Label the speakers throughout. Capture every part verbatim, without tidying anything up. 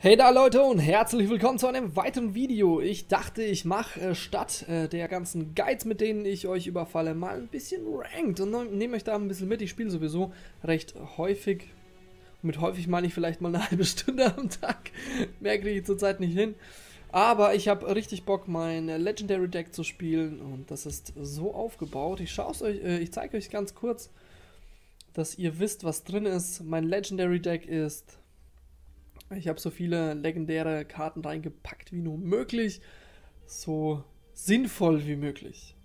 Speaker 1: Hey da Leute und herzlich willkommen zu einem weiteren Video. Ich dachte, ich mache äh, statt äh, der ganzen Guides, mit denen ich euch überfalle, mal ein bisschen Ranked und nehme euch da ein bisschen mit. Ich spiele sowieso recht häufig. Und mit häufig meine ich vielleicht mal eine halbe Stunde am Tag. Mehr kriege ich zurzeit nicht hin. Aber ich habe richtig Bock, mein Legendary Deck zu spielen und das ist so aufgebaut. Ich schaue es euch, äh, ich zeige euch ganz kurz, dass ihr wisst, was drin ist. Mein Legendary Deck ist... Ich habe so viele legendäre Karten reingepackt wie nur möglich, so sinnvoll wie möglich.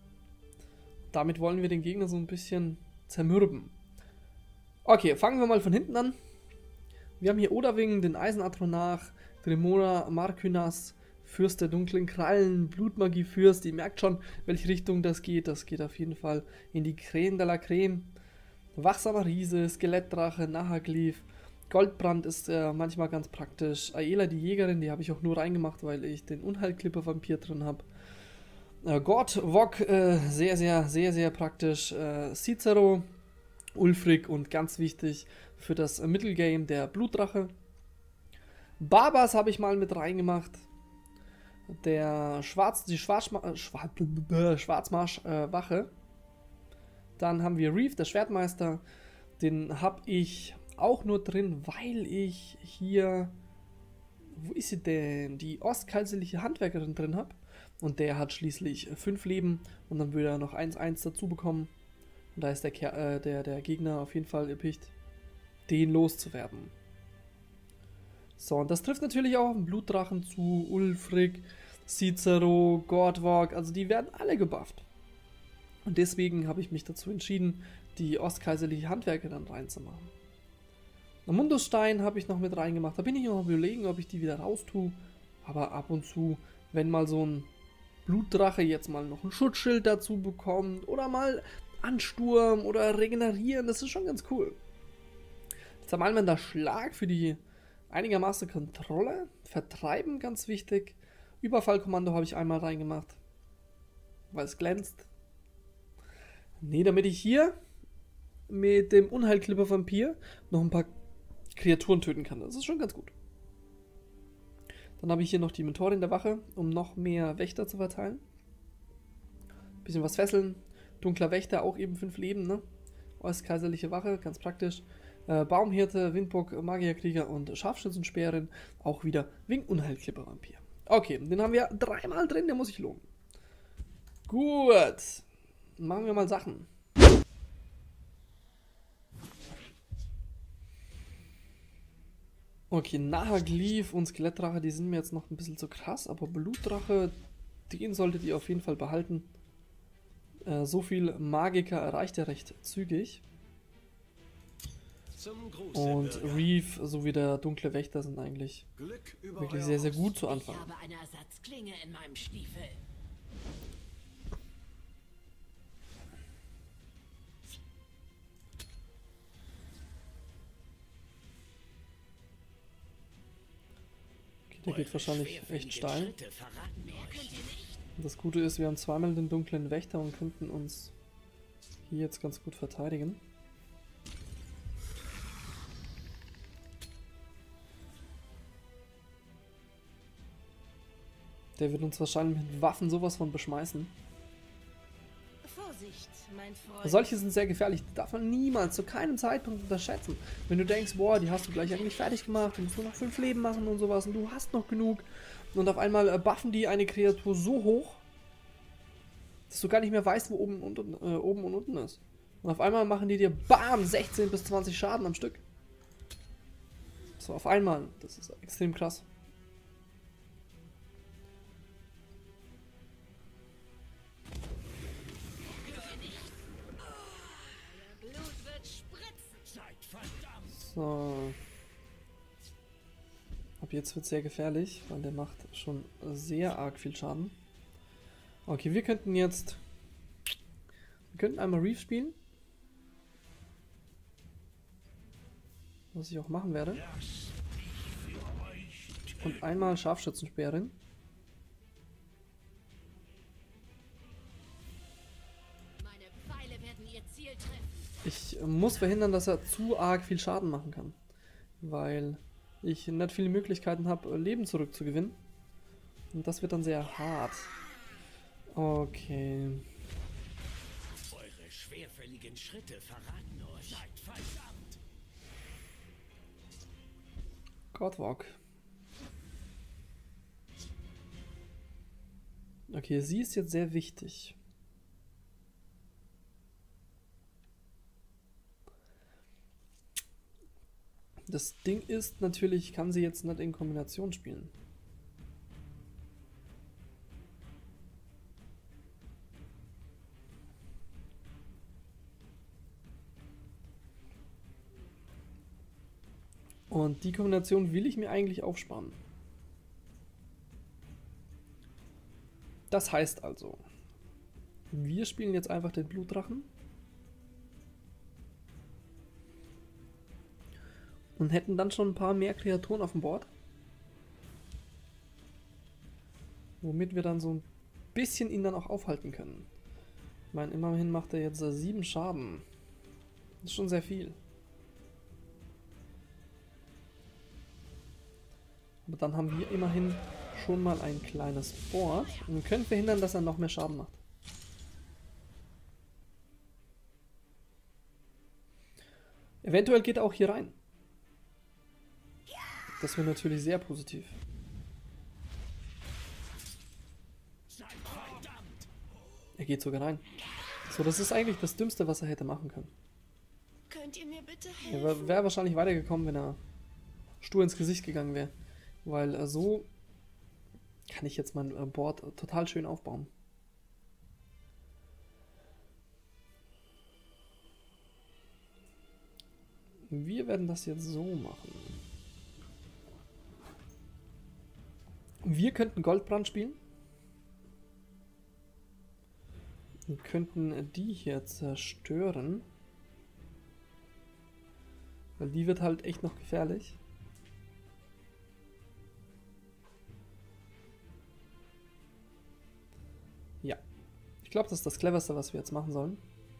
Speaker 1: Damit wollen wir den Gegner so ein bisschen zermürben. Okay, fangen wir mal von hinten an. Wir haben hier Odahwing, den Eisenatronach, Tremora, Markynas, Fürst der dunklen Krallen, Blutmagie-Fürst. Ihr merkt schon, welche Richtung das geht. Das geht auf jeden Fall in die Creme de la Creme. Wachsamer Riese, Skelettdrache, Nahaglyph. Goldbrand ist äh, manchmal ganz praktisch. Aela die Jägerin, die habe ich auch nur reingemacht, weil ich den Unheilklipper-Vampir drin habe. Äh, Gott, Wok, äh, sehr, sehr, sehr, sehr praktisch. Äh, Cicero, Ulfric und ganz wichtig für das äh, Mittelgame der Blutdrache. Barbas habe ich mal mit reingemacht. Der Schwarz, die Schwarzma äh, Schwar äh, Schwarzmarsch-Wache. Äh, Dann haben wir Reef, der Schwertmeister. Den habe ich auch nur drin, weil ich hier, wo ist sie denn, die ostkaiserliche Handwerkerin drin habe. Und der hat schließlich fünf Leben und dann würde er noch eins eins dazu bekommen. Und da ist der, äh, der, der Gegner auf jeden Fall erpicht, den loszuwerden. So, und das trifft natürlich auch auf den Blutdrachen zu, Ulfric, Cicero, Gordwalk, also die werden alle gebufft. Und deswegen habe ich mich dazu entschieden, die ostkaiserliche Handwerkerin reinzumachen. Mundusstein habe ich noch mit reingemacht. Da bin ich noch am Überlegen, ob ich die wieder raus tue. Aber ab und zu, wenn mal so ein Blutdrache jetzt mal noch ein Schutzschild dazu bekommt oder mal Ansturm oder Regenerieren, das ist schon ganz cool. Zermalmender Schlag für die einigermaßen Kontrolle. Vertreiben, ganz wichtig. Überfallkommando habe ich einmal reingemacht, weil es glänzt. Nee, damit ich hier mit dem Unheilklipper-Vampir noch ein paar Kreaturen töten kann. Das ist schon ganz gut. Dann habe ich hier noch die Mentorin der Wache, um noch mehr Wächter zu verteilen. Bisschen was fesseln. Dunkler Wächter, auch eben fünf Leben, ne? Ostkaiserliche Wache, ganz praktisch. Äh, Baumhirte, Windbock, Magierkrieger und Scharfschützenspeerin. Auch wieder wegen Unheilklipper-Vampir. Okay, den haben wir dreimal drin, der muss sich lohnen. Gut. Machen wir mal Sachen. Okay, Nahaglyph und Skelettdrache, die sind mir jetzt noch ein bisschen zu krass, aber Blutdrache, den solltet ihr auf jeden Fall behalten. Äh, so viel Magiker erreicht er recht zügig. Und Reef sowie der dunkle Wächter sind eigentlich wirklich sehr, sehr gut zu Anfang.
Speaker 2: Ich habe eine Ersatzklinge in meinem Stiefel.
Speaker 1: Der geht wahrscheinlich echt steil. Das Gute ist, wir haben zweimal den dunklen Wächter und könnten uns hier jetzt ganz gut verteidigen. Der wird uns wahrscheinlich mit Waffen sowas von beschmeißen.
Speaker 2: Vorsicht, mein Freund.
Speaker 1: Solche sind sehr gefährlich, die darf man niemals zu keinem Zeitpunkt unterschätzen. Wenn du denkst, boah, die hast du gleich eigentlich fertig gemacht, du musst nur noch fünf Leben machen und sowas und du hast noch genug. Und auf einmal äh, buffen die eine Kreatur so hoch, dass du gar nicht mehr weißt, wo oben und, äh, oben und unten ist. Und auf einmal machen die dir BAM sechzehn bis zwanzig Schaden am Stück. So, auf einmal. Das ist extrem krass. So. Ab jetzt wird es sehr gefährlich, weil der macht schon sehr arg viel Schaden. Okay, wir könnten jetzt... Wir könnten einmal Reef spielen. Was ich auch machen werde. Und einmal Scharfschützenspeerin.
Speaker 2: Meine Pfeile werden ihr Ziel treffen.
Speaker 1: Ich muss verhindern, dass er zu arg viel Schaden machen kann. Weil ich nicht viele Möglichkeiten habe, Leben zurückzugewinnen. Und das wird dann sehr hart. Okay.
Speaker 3: Eure schwerfälligen Schritte verraten euch. Seid verdammt!
Speaker 1: Godwalk. Okay, sie ist jetzt sehr wichtig. Das Ding ist natürlich, ich kann sie jetzt nicht in Kombination spielen. Und die Kombination will ich mir eigentlich aufsparen. Das heißt also, wir spielen jetzt einfach den Blutdrachen. Und hätten dann schon ein paar mehr Kreaturen auf dem Board. Womit wir dann so ein bisschen ihn dann auch aufhalten können. Ich meine, immerhin macht er jetzt sieben Schaden. Das ist schon sehr viel. Aber dann haben wir immerhin schon mal ein kleines Board und können verhindern, dass er noch mehr Schaden macht. Eventuell geht er auch hier rein. Das wäre natürlich sehr positiv. Er geht sogar rein. So, das ist eigentlich das Dümmste, was er hätte machen können.
Speaker 2: Könnt ihr mir bitte
Speaker 1: Er
Speaker 2: helfen?
Speaker 1: wäre wahrscheinlich weitergekommen, wenn er stur ins Gesicht gegangen wäre. Weil äh, so kann ich jetzt mein äh, Board äh, total schön aufbauen. Wir werden das jetzt so machen. Wir könnten Goldbrand spielen. Wir könnten die hier zerstören. Weil die wird halt echt noch gefährlich. Ja. Ich glaube, das ist das Cleverste, was wir jetzt machen sollen.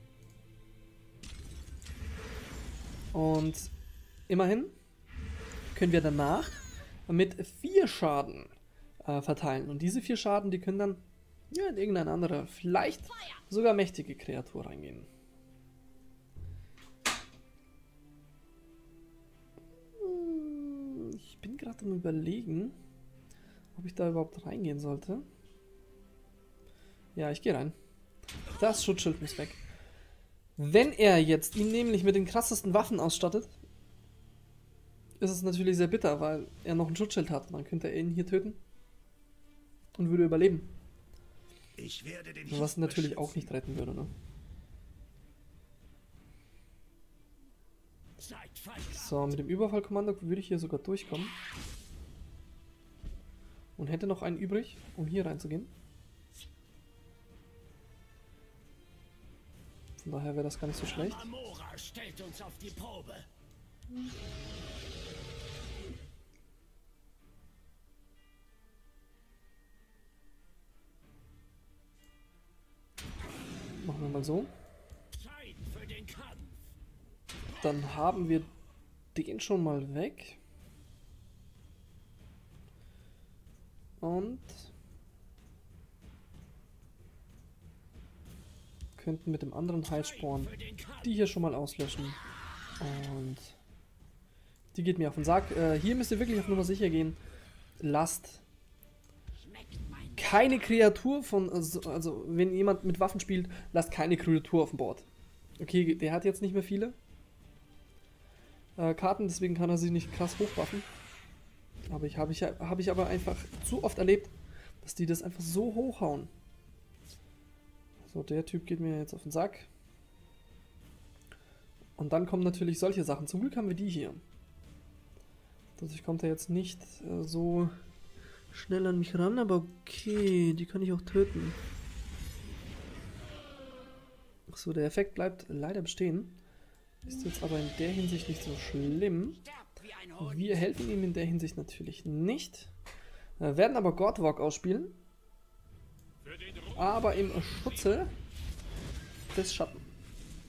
Speaker 1: Und immerhin können wir danach mit vier Schaden äh, verteilen. Und diese vier Schaden, die können dann ja, in irgendeine andere, vielleicht sogar mächtige Kreatur reingehen. Ich bin gerade am Überlegen, ob ich da überhaupt reingehen sollte. Ja, ich gehe rein. Das Schutzschild muss weg. Wenn er jetzt ihn nämlich mit den krassesten Waffen ausstattet, ist es natürlich sehr bitter, weil er noch ein Schutzschild hat. Dann könnte er ihn hier töten und würde überleben.
Speaker 3: Ich werde den
Speaker 1: Was natürlich auch nicht retten würde, ne?
Speaker 3: Seid verdammt!
Speaker 1: So, mit dem Überfallkommando würde ich hier sogar durchkommen. Und hätte noch einen übrig, um hier reinzugehen. Von daher wäre das gar nicht so schlecht.
Speaker 3: Amora stellt uns auf die Probe.
Speaker 1: Machen wir mal so.
Speaker 3: Zeit für den Kampf.
Speaker 1: Dann haben wir den schon mal weg. Und könnten mit dem anderen Heilsporn die hier schon mal auslöschen. Und die geht mir auf den Sack. Äh, hier müsst ihr wirklich auf Nummer sicher gehen. Lasst keine Kreatur von, also, also wenn jemand mit Waffen spielt, lasst keine Kreatur auf dem Board. Okay, der hat jetzt nicht mehr viele äh, Karten, deswegen kann er sich nicht krass hochwaffen. Aber ich habe ich, hab ich aber einfach zu oft erlebt, dass die das einfach so hochhauen. So, der Typ geht mir jetzt auf den Sack. Und dann kommen natürlich solche Sachen. Zum Glück haben wir die hier. Dadurch kommt er jetzt nicht äh, so schnell an mich ran, aber okay, die kann ich auch töten. Achso, der Effekt bleibt leider bestehen. Ist jetzt aber in der Hinsicht nicht so schlimm. Wir helfen ihm in der Hinsicht natürlich nicht. Wir werden aber Godwalk ausspielen. Aber im Schutze des Schatten.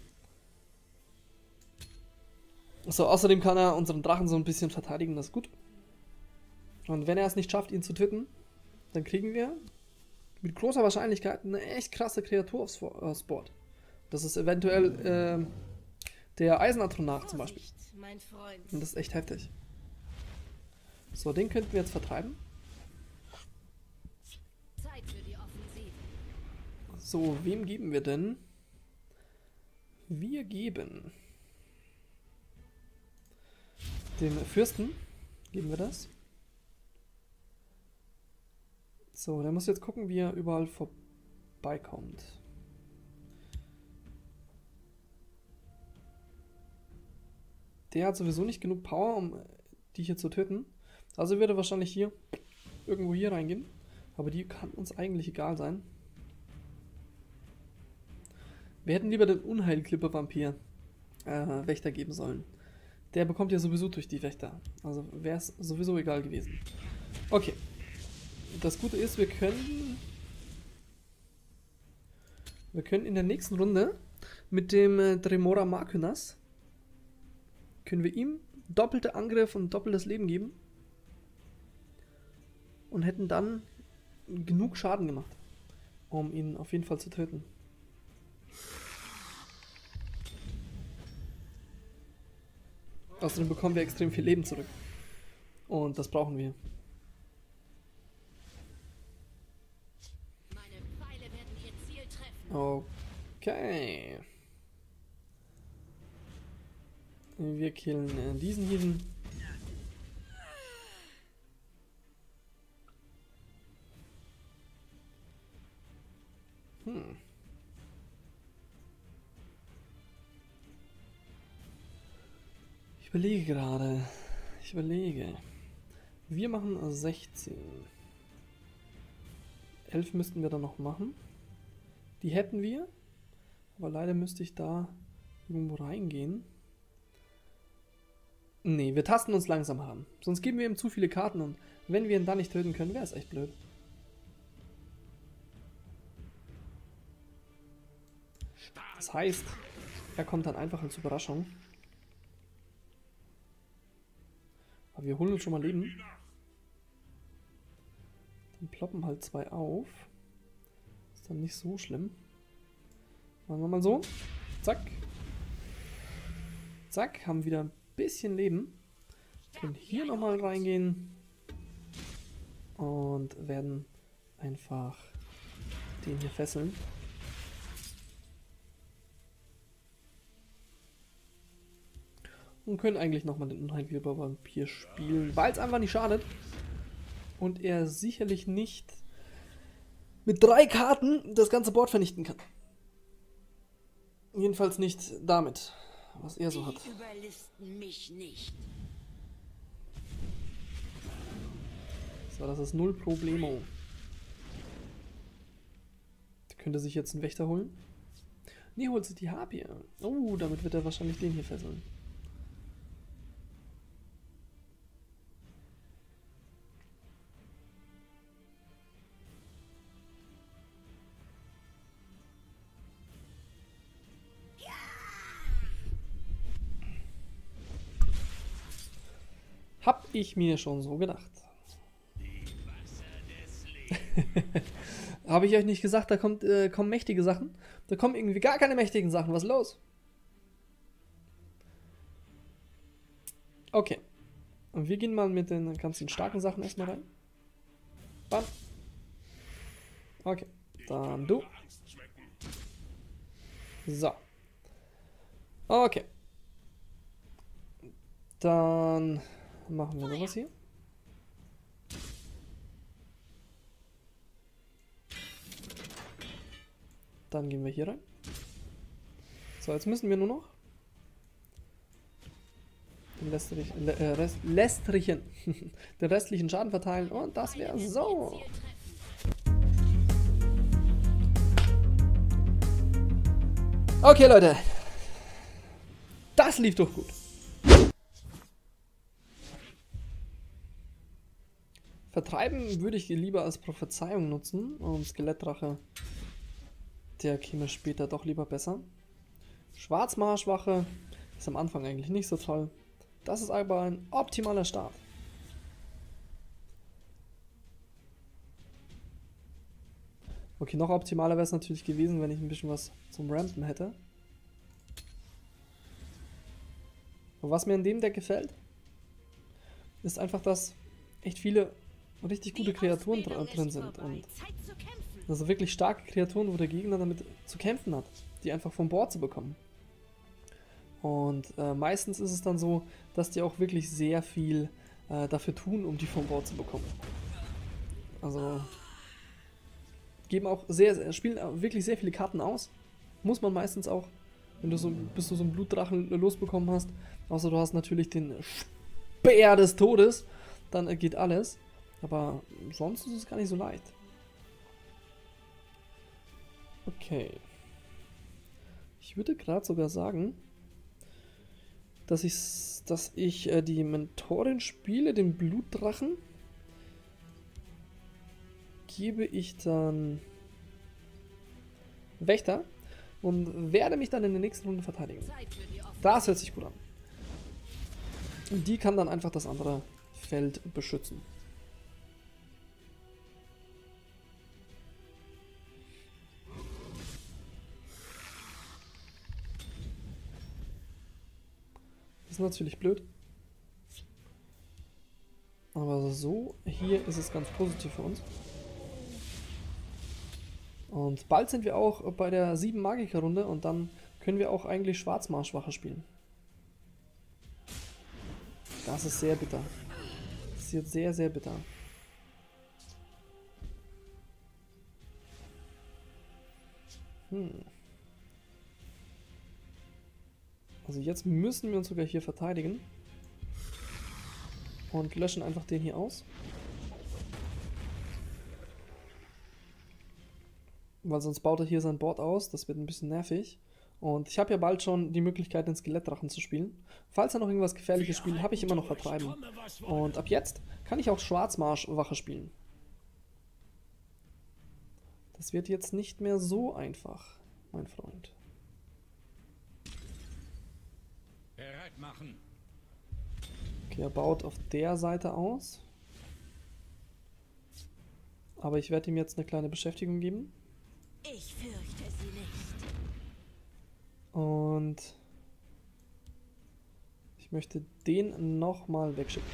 Speaker 1: So, außerdem kann er unseren Drachen so ein bisschen verteidigen, das ist gut. Und wenn er es nicht schafft, ihn zu töten, dann kriegen wir mit großer Wahrscheinlichkeit eine echt krasse Kreatur aufs, aufs Board. Das ist eventuell äh, der Eisenatronach zum Beispiel.
Speaker 2: Mein Freund.
Speaker 1: Und das ist echt heftig. So, den könnten wir jetzt vertreiben.
Speaker 2: Zeit für die Offensive.
Speaker 1: So, wem geben wir denn? Wir geben dem Fürsten, geben wir das. So, der muss jetzt gucken, wie er überall vorbeikommt. Der hat sowieso nicht genug Power, um die hier zu töten. Also würde er wahrscheinlich hier irgendwo hier reingehen. Aber die kann uns eigentlich egal sein. Wir hätten lieber den Unheilklipper-Vampir äh, Wächter geben sollen. Der bekommt ja sowieso durch die Wächter. Also wäre es sowieso egal gewesen. Okay. Das Gute ist, wir können... Wir können in der nächsten Runde mit dem äh, Dremora Markynas können wir ihm doppelte Angriff und doppeltes Leben geben. Und hätten dann genug Schaden gemacht, um ihn auf jeden Fall zu töten. Außerdem bekommen wir extrem viel Leben zurück. Und das brauchen wir.
Speaker 2: Meine Pfeile werden ihr Ziel treffen.
Speaker 1: Okay. Wir killen äh, diesen hier. Hm. Ich überlege gerade. Ich überlege. Wir machen sechzehn. elf müssten wir dann noch machen. Die hätten wir. Aber leider müsste ich da irgendwo reingehen. Nee, wir tasten uns langsam heran. Sonst geben wir ihm zu viele Karten und wenn wir ihn dann nicht töten können, wäre es echt blöd. Das heißt, er kommt dann einfach als Überraschung. Aber wir holen uns schon mal Leben. Dann ploppen halt zwei auf. Ist dann nicht so schlimm. Machen wir mal so. Zack. Zack, haben wieder ein bisschen Leben. Können hier nochmal reingehen. Und werden einfach den hier fesseln. Und können eigentlich nochmal den Unheilklipper-Vampir spielen, weil es einfach nicht schadet. Und er sicherlich nicht mit drei Karten das ganze Board vernichten kann. Jedenfalls nicht damit, was er so hat.
Speaker 2: Die überlisten mich nicht.
Speaker 1: So, das ist null Problemo. Der könnte sich jetzt einen Wächter holen. Nee, holt sich die Harpie. Oh, damit wird er wahrscheinlich den hier fesseln. Hab ich mir schon so gedacht. Habe ich euch nicht gesagt, da kommt, äh, kommen mächtige Sachen? Da kommen irgendwie gar keine mächtigen Sachen. Was ist los? Okay. Und wir gehen mal mit den ganzen starken Sachen erstmal rein. Bam. Okay. Dann du. So. Okay. Dann machen wir sowas hier. Dann gehen wir hier rein. So, jetzt müssen wir nur noch den lästerlichen, äh, Rest, lästerlichen den restlichen Schaden verteilen und das wäre so. Okay, Leute. Das lief doch gut. Vertreiben würde ich lieber als Prophezeiung nutzen und Skelettdrache, der käme später doch lieber besser. Schwarzmarschwache ist am Anfang eigentlich nicht so toll. Das ist aber ein optimaler Start. Okay, noch optimaler wäre es natürlich gewesen, wenn ich ein bisschen was zum Rampen hätte. Aber was mir in dem Deck gefällt, ist einfach, dass echt viele richtig gute Kreaturen dr drin sind. Und also wirklich starke Kreaturen, wo der Gegner damit zu kämpfen hat, die einfach vom Board zu bekommen. Und äh, meistens ist es dann so, dass die auch wirklich sehr viel äh, dafür tun, um die vom Board zu bekommen. Also geben auch sehr, spielen wirklich sehr viele Karten aus. Muss man meistens auch, wenn du so, bis du so einen Blutdrachen losbekommen hast. Außer du hast natürlich den Speer des Todes, dann äh, geht alles. Aber sonst ist es gar nicht so leicht. Okay. Ich würde gerade sogar sagen, dass ich, dass ich äh, die Mentorin spiele, den Blutdrachen. Gebe ich dann Wächter und werde mich dann in der nächsten Runde verteidigen. Das hört sich gut an. Und die kann dann einfach das andere Feld beschützen. Das ist natürlich blöd. Aber so hier ist es ganz positiv für uns. Und bald sind wir auch bei der sieben Magiker-Runde und dann können wir auch eigentlich Schwarzmarschwache spielen. Das ist sehr bitter. Das ist jetzt sehr, sehr bitter. Hm. Also jetzt müssen wir uns sogar hier verteidigen. Und löschen einfach den hier aus. Weil sonst baut er hier sein Board aus. Das wird ein bisschen nervig. Und ich habe ja bald schon die Möglichkeit, den Skelettdrachen zu spielen. Falls er noch irgendwas Gefährliches spielt, habe ich immer noch Vertreiben. Und ab jetzt kann ich auch Schwarzmarschwache spielen. Das wird jetzt nicht mehr so einfach, mein Freund.
Speaker 3: Bereit machen.
Speaker 1: Okay, er baut auf der Seite aus. Aber ich werde ihm jetzt eine kleine Beschäftigung geben.
Speaker 2: Ich fürchte sie nicht.
Speaker 1: Und ich möchte den nochmal wegschicken.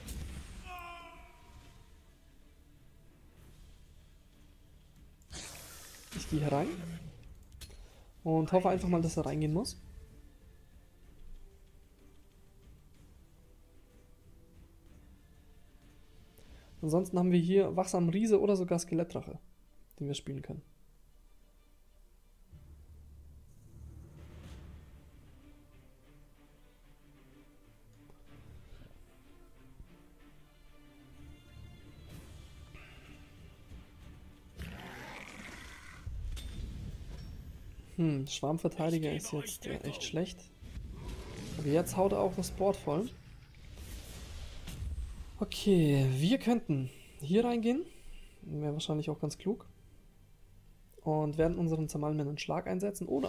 Speaker 1: Ich gehe hier rein und hoffe einfach mal, dass er reingehen muss. Ansonsten haben wir hier Wachsamen Riese oder sogar Skelettdrache, den wir spielen können. Hm, Schwarmverteidiger ist jetzt äh, echt schlecht. Aber jetzt haut er auch das Board voll. Okay, wir könnten hier reingehen. Wäre wahrscheinlich auch ganz klug. Und werden unseren zermalmenden Schlag einsetzen. Oder.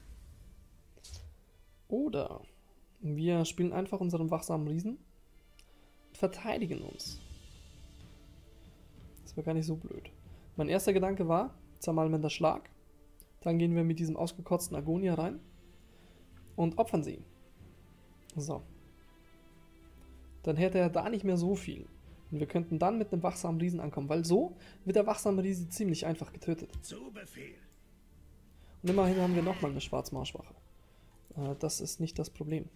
Speaker 1: Oder. Wir spielen einfach unseren wachsamen Riesen. Und verteidigen uns. Das wäre gar nicht so blöd. Mein erster Gedanke war, zermalmender Schlag. Dann gehen wir mit diesem ausgekotzten Agonia rein. Und opfern sie. So. Dann hätte er da nicht mehr so viel. Und wir könnten dann mit einem wachsamen Riesen ankommen, weil so wird der wachsame Riese ziemlich einfach getötet.
Speaker 3: Zu Befehl.
Speaker 1: Und immerhin haben wir nochmal eine Schwarzmarschwache. Äh, das ist nicht das Problem.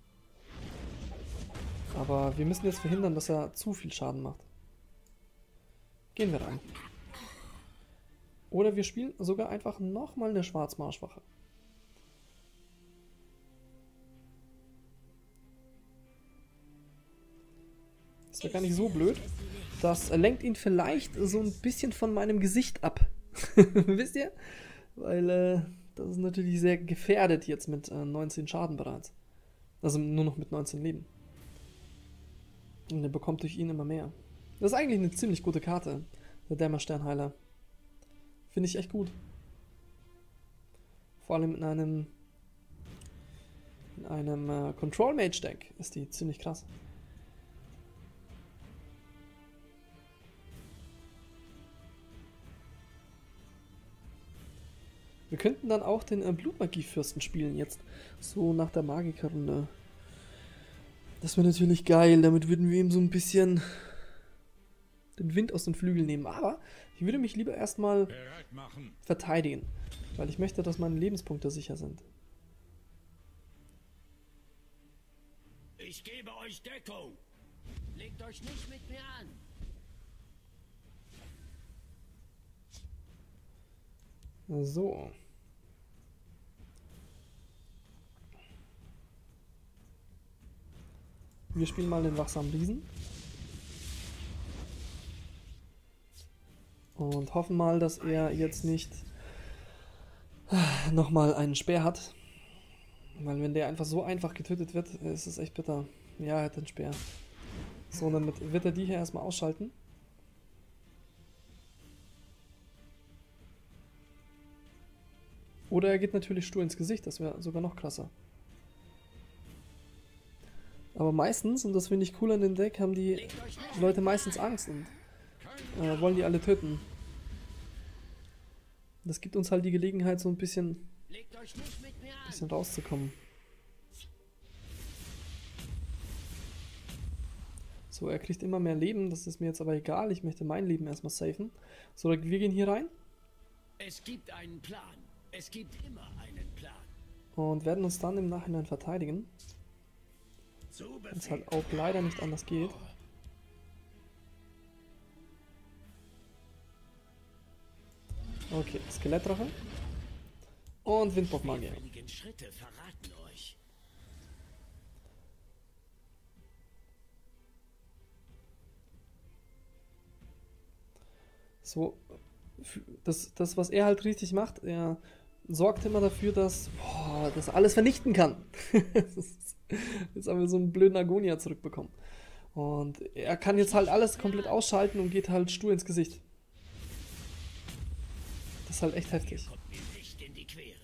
Speaker 1: Aber wir müssen jetzt verhindern, dass er zu viel Schaden macht. Gehen wir rein. Oder wir spielen sogar einfach nochmal eine Schwarzmarschwache. Das wäre gar nicht so blöd. Das lenkt ihn vielleicht so ein bisschen von meinem Gesicht ab. Wisst ihr? Weil äh, das ist natürlich sehr gefährdet jetzt mit äh, neunzehn Schaden bereits. Also nur noch mit neunzehn Leben. Und er bekommt durch ihn immer mehr. Das ist eigentlich eine ziemlich gute Karte, der Dämmersternheiler. Finde ich echt gut. Vor allem in einem in einem äh, Control Mage Deck ist die ziemlich krass. Wir könnten dann auch den äh, Blutmagie-Fürsten spielen jetzt. So nach der Magikerrunde. Das wäre natürlich geil. Damit würden wir ihm so ein bisschen den Wind aus den Flügeln nehmen. Aber ich würde mich lieber erstmal
Speaker 3: Bereit machen.
Speaker 1: verteidigen. Weil ich möchte, dass meine Lebenspunkte sicher sind.
Speaker 3: Ich gebe euch Deckung.
Speaker 2: Legt euch nicht mit mir an.
Speaker 1: So. Wir spielen mal den wachsamen Riesen. Und hoffen mal, dass er jetzt nicht nochmal einen Speer hat. Weil wenn der einfach so einfach getötet wird, ist es echt bitter. Ja, er hat den Speer. So, dann wird er die hier erstmal ausschalten. Oder er geht natürlich stur ins Gesicht, das wäre sogar noch krasser. Aber meistens, und das finde ich cool an dem Deck, haben die Leute meistens Angst und äh, wollen die alle töten. Das gibt uns halt die Gelegenheit, so ein bisschen, bisschen rauszukommen. So, er kriegt immer mehr Leben, das ist mir jetzt aber egal, ich möchte mein Leben erstmal safen. So, wir gehen hier rein.
Speaker 3: Es gibt einen Plan. Es gibt immer einen Plan.
Speaker 1: Und werden uns dann im Nachhinein verteidigen. Wenn es halt auch leider nicht anders geht. Okay, Skelettdrache. Und Windbock-Magier.
Speaker 3: Schritte verraten euch.
Speaker 1: So, das, das, was er halt richtig macht, er sorgt immer dafür, dass boah, das alles vernichten kann. Jetzt haben wir so einen blöden Agonia zurückbekommen. Und er kann jetzt halt alles komplett ausschalten und geht halt stur ins Gesicht. Das ist halt echt heftig.
Speaker 3: Kommt mir nicht in die Quere.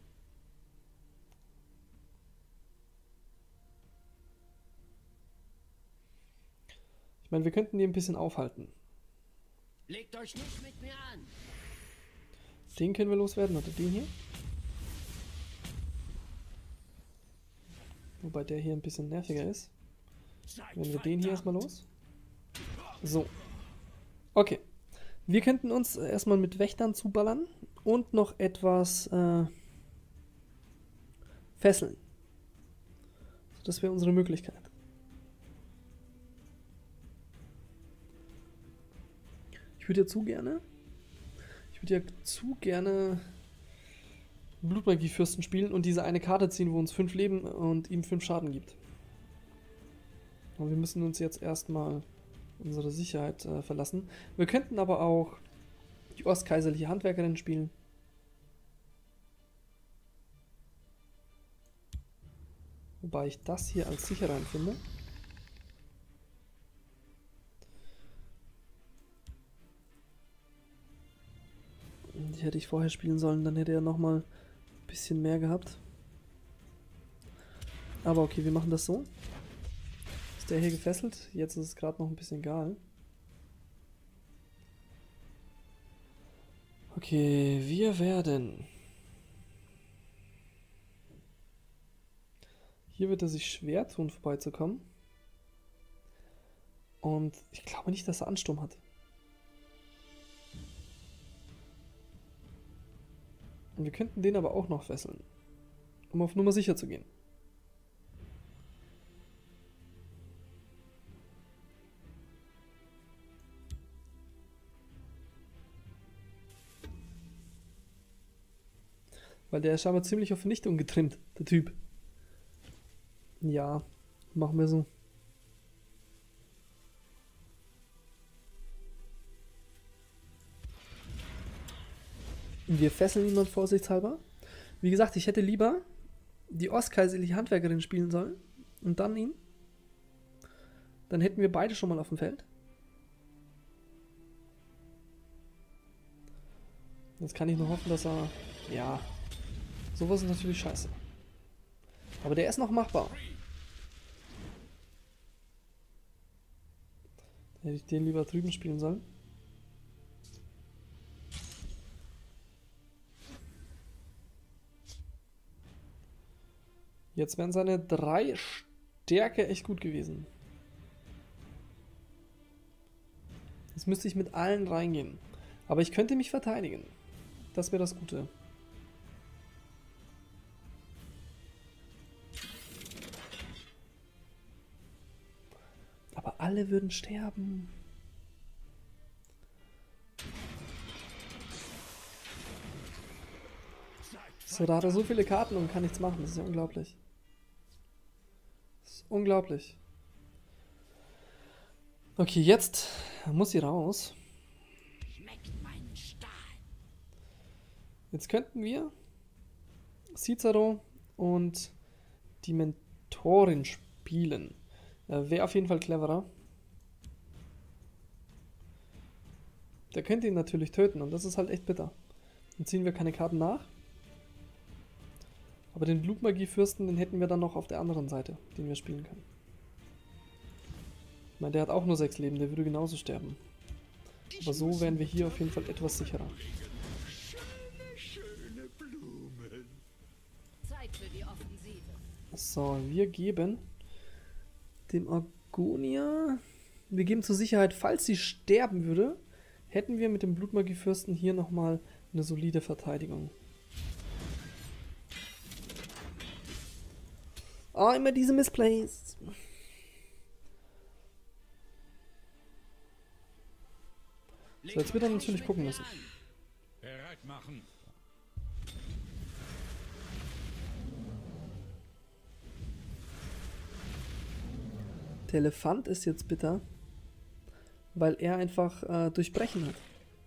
Speaker 1: Ich meine, wir könnten die ein bisschen aufhalten.
Speaker 2: Legt euch nicht mit mir an.
Speaker 1: Den können wir loswerden oder den hier. Wobei der hier ein bisschen nerviger ist. Wenn wir den hier erstmal los. So. Okay. Wir könnten uns erstmal mit Wächtern zuballern und noch etwas äh, fesseln. Das wäre unsere Möglichkeit. Ich würde ja zu gerne Ich würde ja zu gerne Blutmagie-Fürsten spielen und diese eine Karte ziehen, wo uns fünf Leben und ihm fünf Schaden gibt. Aber wir müssen uns jetzt erstmal unsere Sicherheit äh, verlassen. Wir könnten aber auch die ostkaiserliche Handwerkerin spielen. Wobei ich das hier als sicherer empfinde. Die hätte ich vorher spielen sollen, dann hätte er nochmal ein bisschen mehr gehabt. Aber okay, wir machen das so. Ist der hier gefesselt? Jetzt ist es gerade noch ein bisschen egal. Okay, wir werden... Hier wird er sich schwer tun, vorbeizukommen. Und ich glaube nicht, dass er Ansturm hat. Und wir könnten den aber auch noch fesseln, um auf Nummer sicher zu gehen. Weil der ist scheinbar ziemlich auf Vernichtung getrimmt, der Typ. Ja, machen wir so. Wir fesseln ihn mal vorsichtshalber. Wie gesagt, ich hätte lieber die ostkaiserliche Handwerkerin spielen sollen und dann ihn. Dann hätten wir beide schon mal auf dem Feld. Jetzt kann ich nur hoffen, dass er... Ja, sowas ist natürlich scheiße. Aber der ist noch machbar. Hätte ich den lieber drüben spielen sollen. Jetzt wären seine drei Stärke echt gut gewesen. Jetzt müsste ich mit allen reingehen. Aber ich könnte mich verteidigen. Das wäre das Gute. Aber alle würden sterben. So, da hat er so viele Karten und kann nichts machen. Das ist ja unglaublich. Das ist unglaublich. Okay, jetzt muss sie raus. Jetzt könnten wir Cicero und die Mentorin spielen. Äh, Wäre auf jeden Fall cleverer. Der könnte ihn natürlich töten und das ist halt echt bitter. Dann ziehen wir keine Karten nach. Aber den Blutmagie-Fürsten, den hätten wir dann noch auf der anderen Seite, den wir spielen können. Ich meine, der hat auch nur sechs Leben, der würde genauso sterben. Aber so wären wir hier auf jeden Fall etwas sicherer. So, wir geben dem Argonia, wir geben zur Sicherheit, falls sie sterben würde, hätten wir mit dem Blutmagie-Fürsten hier nochmal eine solide Verteidigung. Oh, immer diese Missplays. So, jetzt wird er natürlich gucken müssen.
Speaker 3: Bereit machen.
Speaker 1: Der Elefant ist jetzt bitter, weil er einfach äh, Durchbrechen hat.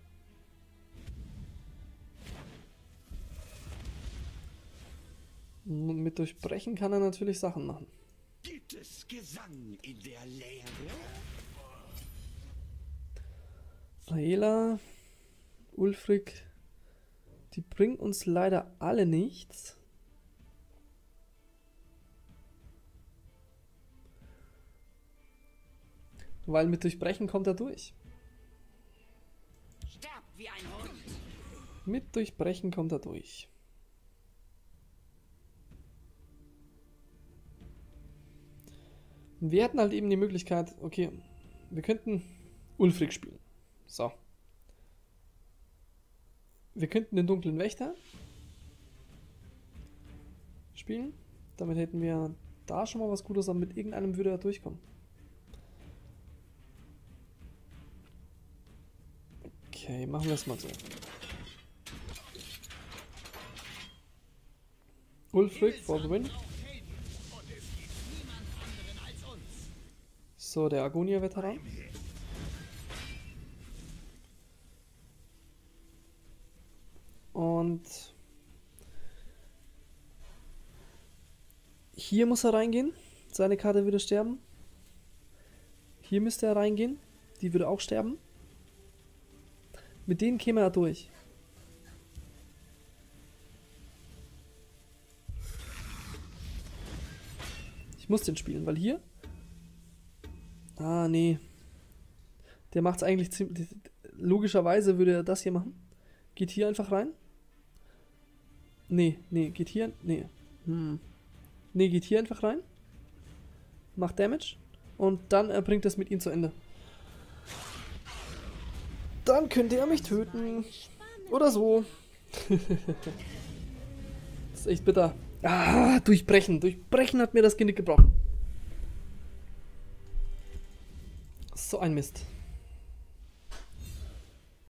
Speaker 1: Und mit Durchbrechen kann er natürlich Sachen machen.
Speaker 3: Gibt es Gesang in der Leere?
Speaker 1: Aela, Ulfric, die bringen uns leider alle nichts. Weil mit Durchbrechen kommt er durch.
Speaker 2: Sterb wie ein Hund.
Speaker 1: Mit Durchbrechen kommt er durch. Wir hätten halt eben die Möglichkeit, okay, wir könnten Ulfric spielen. So. Wir könnten den dunklen Wächter spielen. Damit hätten wir da schon mal was Gutes, aber mit irgendeinem würde er durchkommen. Okay, machen wir es mal so. Ulfric for the win. So, der Argonia-Veteran. Und hier muss er reingehen. Seine Karte würde sterben. Hier müsste er reingehen. Die würde auch sterben. Mit denen käme er durch. Ich muss den spielen, weil hier... Ah, nee. Der macht es eigentlich ziemlich... Logischerweise würde er das hier machen. Geht hier einfach rein. Nee, nee, geht hier... Nee. Hm. Nee, geht hier einfach rein. Macht Damage. Und dann er bringt das mit ihm zu Ende. Dann könnte er mich töten. Oder so. Das ist echt bitter. Ah, durchbrechen. Durchbrechen hat mir das Genick gebrochen. So ein Mist.